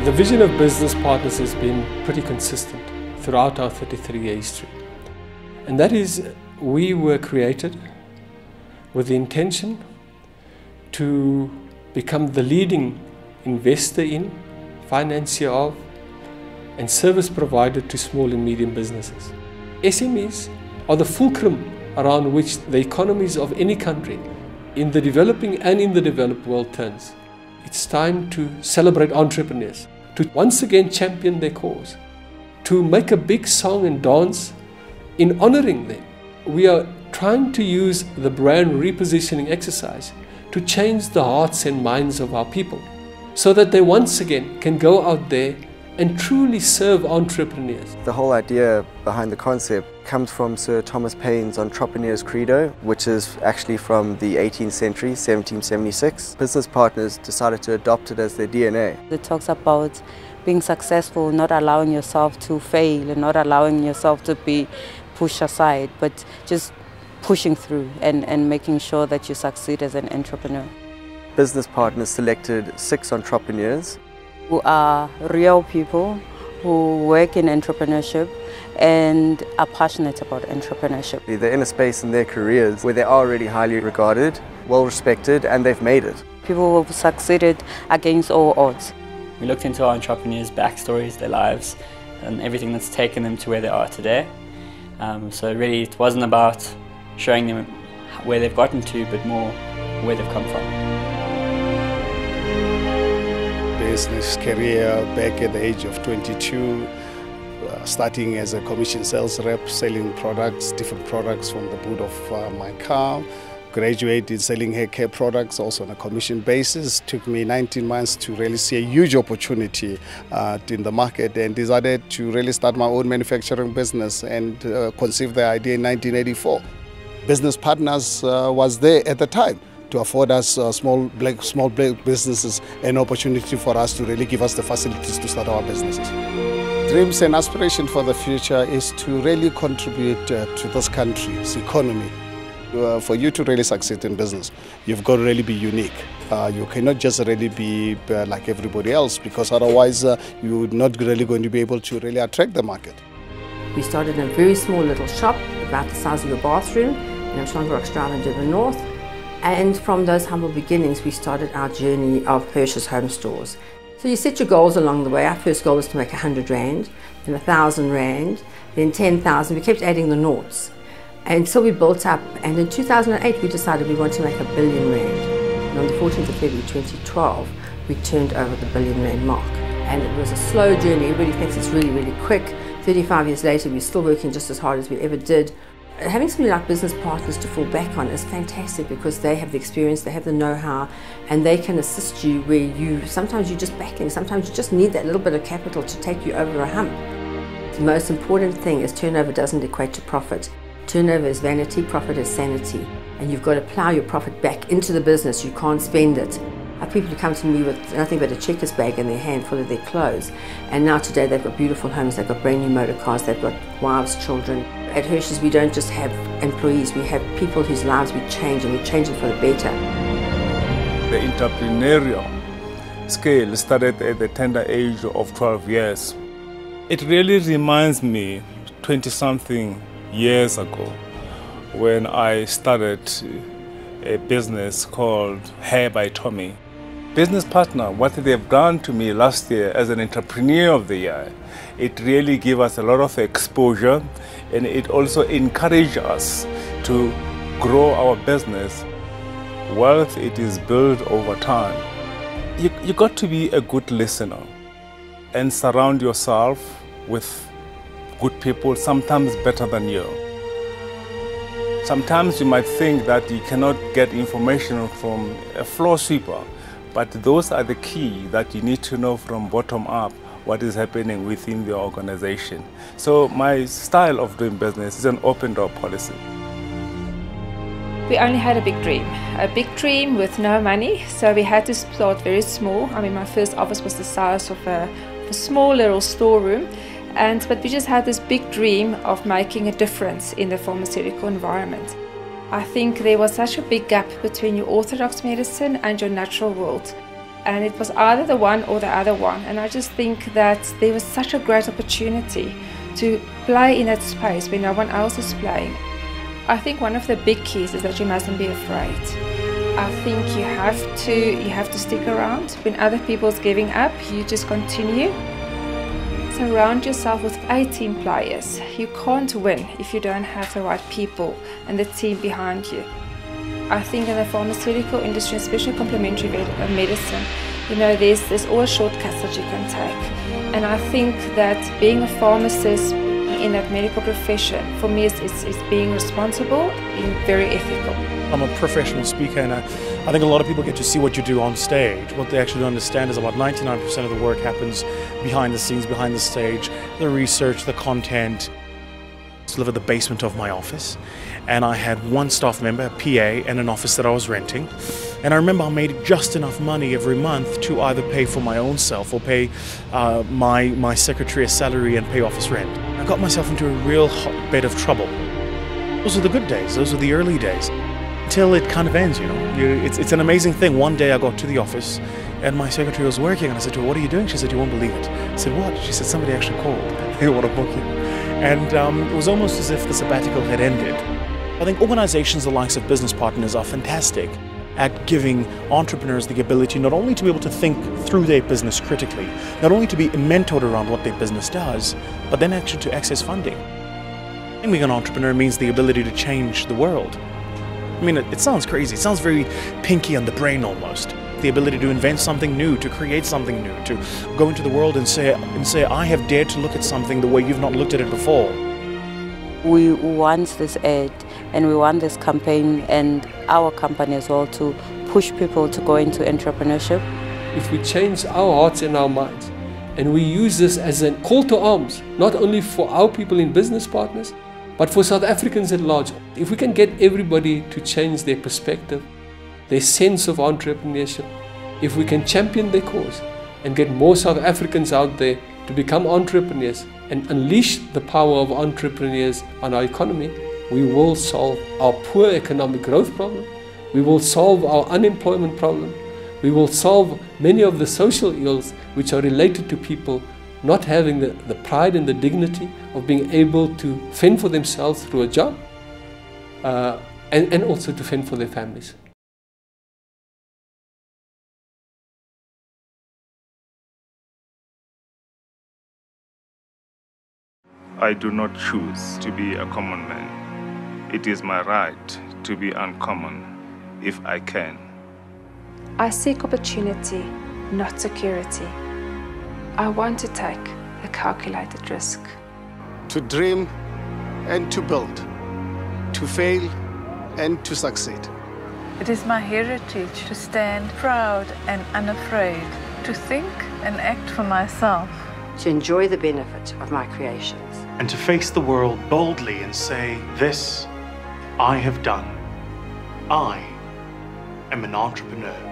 The vision of Business Partners has been pretty consistent throughout our 33-year history. And that is, we were created with the intention to become the leading investor in, financier of, and service provider to small and medium businesses. SMEs are the fulcrum around which the economies of any country, in the developing and in the developed world, turns. It's time to celebrate entrepreneurs, to once again champion their cause, to make a big song and dance in honoring them. We are trying to use the brand repositioning exercise to change the hearts and minds of our people so that they once again can go out there and truly serve entrepreneurs. The whole idea behind the concept comes from Sir Thomas Paine's Entrepreneur's Credo, which is actually from the 18th century, 1776. Business Partners decided to adopt it as their DNA. It talks about being successful, not allowing yourself to fail and not allowing yourself to be pushed aside, but just pushing through and making sure that you succeed as an entrepreneur. Business Partners selected 6 entrepreneurs who are real people who work in entrepreneurship and are passionate about entrepreneurship. They're in a space in their careers where they are already highly regarded, well respected, and they've made it. People who have succeeded against all odds. We looked into our entrepreneurs' backstories, their lives, and everything that's taken them to where they are today. So really it wasn't about showing them where they've gotten to, but more where they've come from. Business career back at the age of 22, starting as a commission sales rep, selling products, different products from the boot of my car. Graduated selling hair care products also on a commission basis. Took me 19 months to really see a huge opportunity in the market, and decided to really start my own manufacturing business and conceive the idea in 1984. Business Partners was there at the time to afford us small black businesses an opportunity for us to really give us the facilities to start our businesses. Dreams and aspiration for the future is to really contribute to this country's economy. For you to really succeed in business, you've got to really be unique. You cannot just really be like everybody else, because otherwise you're not really going to be able to really attract the market. We started in a very small little shop, about the size of your bathroom, in Umhlanga Drive in Durban North. And from those humble beginnings, we started our journey of Hirsch's Home Stores. So you set your goals along the way. Our first goal was to make 100 Rand, then 1,000 Rand, then 10,000. We kept adding the noughts. And so we built up, and in 2008 we decided we want to make 1 billion Rand. And on the 14th of February 2012, we turned over the 1 billion Rand mark. And it was a slow journey. Everybody thinks it's really, really quick. 35 years later, we're still working just as hard as we ever did. Having somebody like Business Partners to fall back on is fantastic, because they have the experience, they have the know-how, and they can assist you where sometimes you're just backing, sometimes you just need that little bit of capital to take you over a hump. The most important thing is turnover doesn't equate to profit. Turnover is vanity, profit is sanity, and you've got to plow your profit back into the business. You can't spend it. I have people who come to me with nothing but a checkers bag in their hand full of their clothes, and now today they've got beautiful homes, they've got brand new motor cars, they've got wives, children. At Hirsch's we don't just have employees, we have people whose lives we change, and we change them for the better. The entrepreneurial scale started at the tender age of 12 years. It really reminds me 20-something years ago when I started a business called Hair by Tommy. Business Partner, what they've done to me last year as an Entrepreneur of the Year, it really gave us a lot of exposure, and it also encouraged us to grow our business. Wealth, it is built over time. You got to be a good listener and surround yourself with good people, sometimes better than you. Sometimes you might think that you cannot get information from a floor sweeper, but those are the key that you need to know from bottom up what is happening within the organization. So my style of doing business is an open door policy. We only had a big dream with no money, so we had to start very small. I mean, my first office was the size of a small little storeroom, but we just had this big dream of making a difference in the pharmaceutical environment. I think there was such a big gap between your orthodox medicine and your natural world. And it was either the one or the other one. And I just think that there was such a great opportunity to play in that space where no one else is playing. I think one of the big keys is that you mustn't be afraid. I think you have to stick around. When other people's giving up, you just continue. Surround yourself with A team players. You can't win if you don't have the right people and the team behind you. I think in the pharmaceutical industry, especially complementary medicine, there's always shortcuts that you can take. And I think that being a pharmacist in that medical profession, for me, is being responsible and very ethical. I'm a professional speaker, and I think a lot of people get to see what you do on stage. What they actually don't understand is about 99% of the work happens behind the scenes, behind the stage, the research, the content. I live at the basement of my office, and I had one staff member, a PA, and an office that I was renting. And I remember I made just enough money every month to either pay for my own self or pay my secretary a salary and pay office rent. I got myself into a real hotbed of trouble. Those are the good days, those are the early days. Until it kind of ends, It's an amazing thing. One day I got to the office and my secretary was working, and I said to her, "What are you doing?" She said, "You won't believe it." I said, "What?" She said, "Somebody actually called. They want to book you." And it was almost as if the sabbatical had ended. I think organizations the likes of Business Partners are fantastic at giving entrepreneurs the ability not only to be able to think through their business critically, not only to be mentored around what their business does, but then actually to access funding. Being an entrepreneur means the ability to change the world. I mean, it sounds crazy. It sounds very pinky on the brain almost. The ability to invent something new, to create something new, to go into the world and say, I have dared to look at something the way you've not looked at it before. We want this ad and we want this campaign and our company as well to push people to go into entrepreneurship. If we change our hearts and our minds, and we use this as a call to arms, not only for our people in Business Partners, but for South Africans at large. If we can get everybody to change their perspective, their sense of entrepreneurship, if we can champion their cause and get more South Africans out there to become entrepreneurs and unleash the power of entrepreneurs on our economy, we will solve our poor economic growth problem, we will solve our unemployment problem, we will solve many of the social ills which are related to people not having the pride and the dignity of being able to fend for themselves through a job and also to fend for their families. I do not choose to be a common man. It is my right to be uncommon if I can. I seek opportunity, not security. I want to take a calculated risk. To dream and to build, to fail and to succeed. It is my heritage to stand proud and unafraid, to think and act for myself. To enjoy the benefit of my creations. And to face the world boldly and say, "This I have done. I am an entrepreneur."